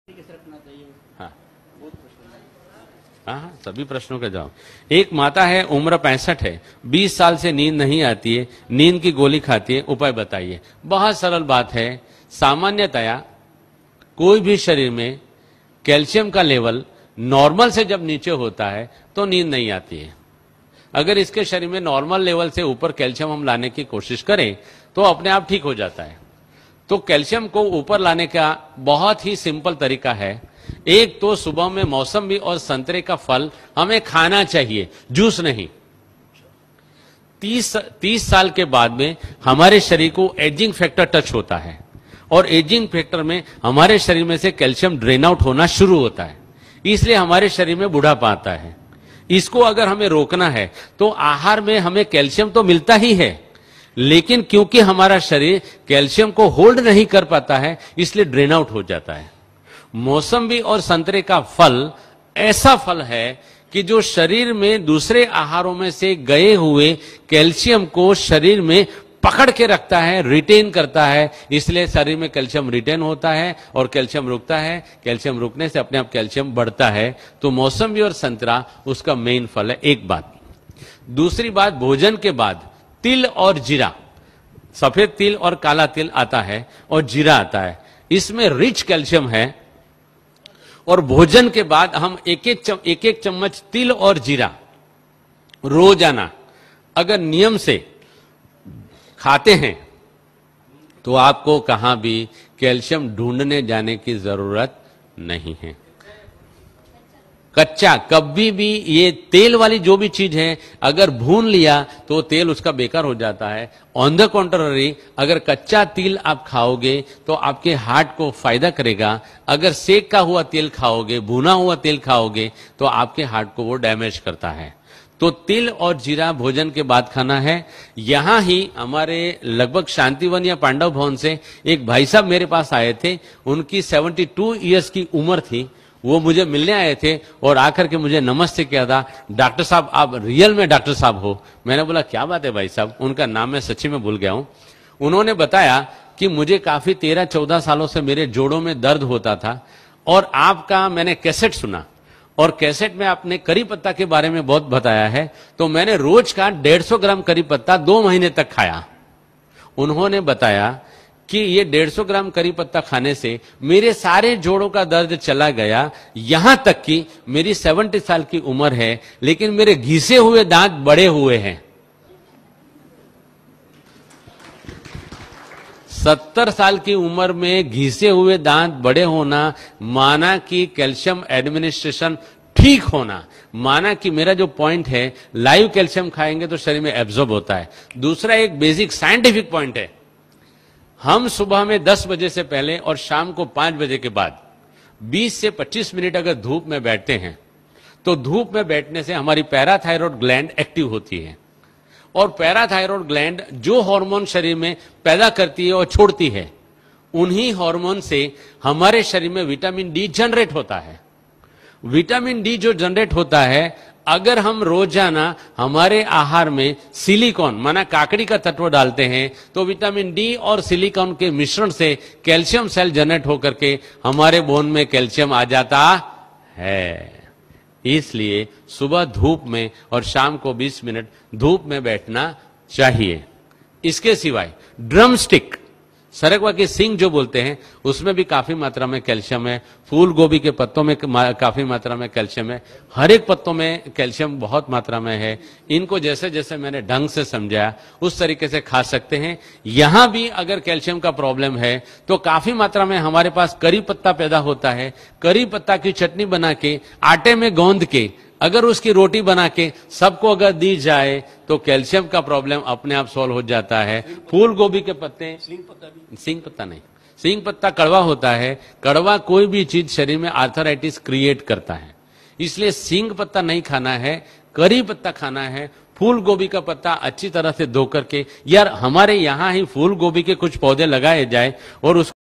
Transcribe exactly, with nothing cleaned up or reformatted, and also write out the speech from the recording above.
हाँ हाँ हाँ सभी प्रश्नों का जवाब। एक माता है, उम्र पैंसठ है, बीस साल से नींद नहीं आती है, नींद की गोली खाती है, उपाय बताइए। बहुत सरल बात है। सामान्यतया कोई भी शरीर में कैल्शियम का लेवल नॉर्मल से जब नीचे होता है तो नींद नहीं आती है। अगर इसके शरीर में नॉर्मल लेवल से ऊपर कैल्शियम हम लाने की कोशिश करें तो अपने आप ठीक हो जाता है। तो कैल्शियम को ऊपर लाने का बहुत ही सिंपल तरीका है। एक तो सुबह में मौसम्बी और संतरे का फल हमें खाना चाहिए, जूस नहीं। तीस तीस साल के बाद में हमारे शरीर को एजिंग फैक्टर टच होता है और एजिंग फैक्टर में हमारे शरीर में से कैल्शियम ड्रेन आउट होना शुरू होता है, इसलिए हमारे शरीर में बुढ़ापा आता है। इसको अगर हमें रोकना है तो आहार में हमें कैल्शियम तो मिलता ही है, लेकिन क्योंकि हमारा शरीर कैल्शियम को होल्ड नहीं कर पाता है इसलिए ड्रेन आउट हो जाता है। मौसम्बी और संतरे का फल ऐसा फल है कि जो शरीर में दूसरे आहारों में से गए हुए कैल्शियम को शरीर में पकड़ के रखता है, रिटेन करता है, इसलिए शरीर में कैल्शियम रिटेन होता है और कैल्शियम रुकता है। कैल्शियम रुकने से अपने आप कैल्शियम बढ़ता है। तो मौसम्बी और संतरा उसका मेन फल है। एक बात। दूसरी बात, भोजन के बाद तिल और जीरा, सफेद तिल और काला तिल आता है और जीरा आता है, इसमें रिच कैल्शियम है। और भोजन के बाद हम एक एक चम, एक एक चम्मच तिल और जीरा रोजाना अगर नियम से खाते हैं तो आपको कहां भी कैल्शियम ढूंढने जाने की जरूरत नहीं है। कच्चा कभी भी ये तेल वाली जो भी चीज है अगर भून लिया तो तेल उसका बेकार हो जाता है। ऑन द कॉन्ट्ररी, अगर कच्चा तिल आप खाओगे तो आपके हार्ट को फायदा करेगा। अगर सेक का हुआ तेल खाओगे, भुना हुआ तेल खाओगे तो आपके हार्ट को वो डैमेज करता है। तो तिल और जीरा भोजन के बाद खाना है। यहां ही हमारे लगभग शांतिवन या पांडव भवन से एक भाई साहब मेरे पास आए थे, उनकी बहत्तर इयर्स की उम्र थी। वो मुझे मिलने आए थे और आकर के मुझे नमस्ते किया था, डॉक्टर साहब आप रियल में डॉक्टर साहब हो। मैंने बोला क्या बात है भाई साहब, उनका नाम मैं सच्ची में भूल गया हूं। उन्होंने बताया कि मुझे काफी तेरह चौदह सालों से मेरे जोड़ों में दर्द होता था और आपका मैंने कैसेट सुना और कैसेट में आपने करी पत्ता के बारे में बहुत बताया है, तो मैंने रोज का डेढ़ सौ ग्राम करी पत्ता दो महीने तक खाया। उन्होंने बताया कि ये डेढ़ सौ ग्राम करी पत्ता खाने से मेरे सारे जोड़ों का दर्द चला गया। यहां तक कि मेरी सत्तर साल की उम्र है लेकिन मेरे घिसे हुए दांत बड़े हुए हैं। सत्तर साल की उम्र में घिसे हुए दांत बड़े होना माना कि कैल्शियम एडमिनिस्ट्रेशन ठीक होना, माना कि मेरा जो पॉइंट है लाइव कैल्शियम खाएंगे तो शरीर में एब्जॉर्ब होता है। दूसरा एक बेसिक साइंटिफिक पॉइंट है, हम सुबह में दस बजे से पहले और शाम को पांच बजे के बाद बीस से पच्चीस मिनट अगर धूप में बैठते हैं तो धूप में बैठने से हमारी पैराथायरॉयड ग्लैंड एक्टिव होती है और पैराथायरॉयड ग्लैंड जो हार्मोन शरीर में पैदा करती है और छोड़ती है, उन्हीं हार्मोन से हमारे शरीर में विटामिन डी जनरेट होता है। विटामिन डी जो जनरेट होता है, अगर हम रोजाना हमारे आहार में सिलिकॉन माना काकड़ी का तत्व डालते हैं तो विटामिन डी और सिलिकॉन के मिश्रण से कैल्शियम सेल जनरेट होकर के हमारे बोन में कैल्शियम आ जाता है। इसलिए सुबह धूप में और शाम को बीस मिनट धूप में बैठना चाहिए। इसके सिवाय ड्रम स्टिक, सरगवा की सिंग जो बोलते हैं, उसमें भी काफी मात्रा में कैल्शियम है। फूल गोभी के पत्तों में काफी मात्रा में कैल्शियम है। हर एक पत्तों में कैल्शियम बहुत मात्रा में है। इनको जैसे जैसे मैंने ढंग से समझाया उस तरीके से खा सकते हैं। यहां भी अगर कैल्शियम का प्रॉब्लम है तो काफी मात्रा में हमारे पास करी पत्ता पैदा होता है। करी पत्ता की चटनी बना के आटे में गौंद के अगर उसकी रोटी बना के सबको अगर दी जाए तो कैल्शियम का प्रॉब्लम अपने आप सॉल्व हो जाता है। फूल गोभी के पत्ते, सिंग पत्ता भी, सिंग पत्ता नहीं, सिंग पत्ता कड़वा होता है। कड़वा कोई भी चीज शरीर में आर्थराइटिस क्रिएट करता है, इसलिए सिंग पत्ता नहीं खाना है, करी पत्ता खाना है। फूल गोभी का पत्ता अच्छी तरह से धो करके, यार हमारे यहां ही फूल गोभी के कुछ पौधे लगाए जाए और उसको